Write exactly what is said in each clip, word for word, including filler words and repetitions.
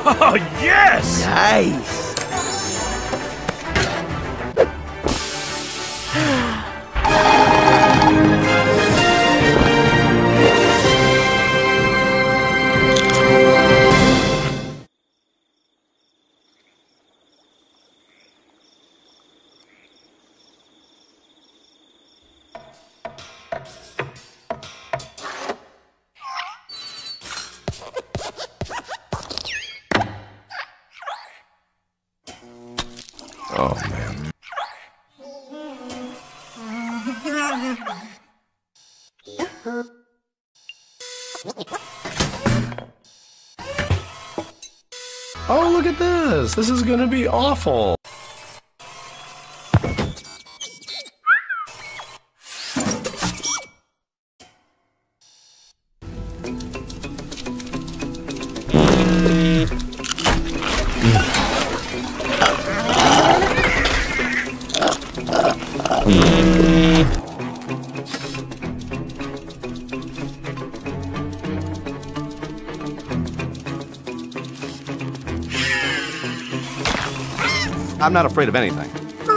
Oh, yes! Nice! Oh, man. Oh, look at this! This is gonna be awful! I'm not afraid of anything.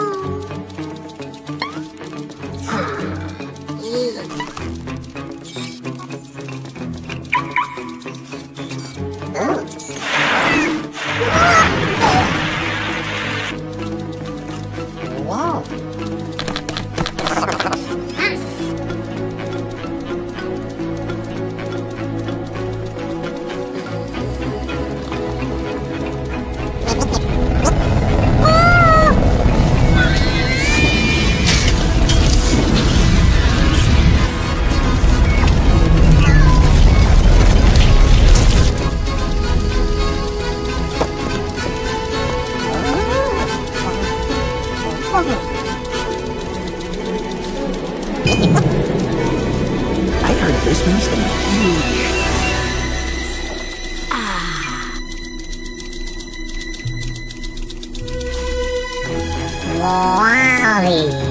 Wow. I heard this one's gonna be huge. Ah. Wow.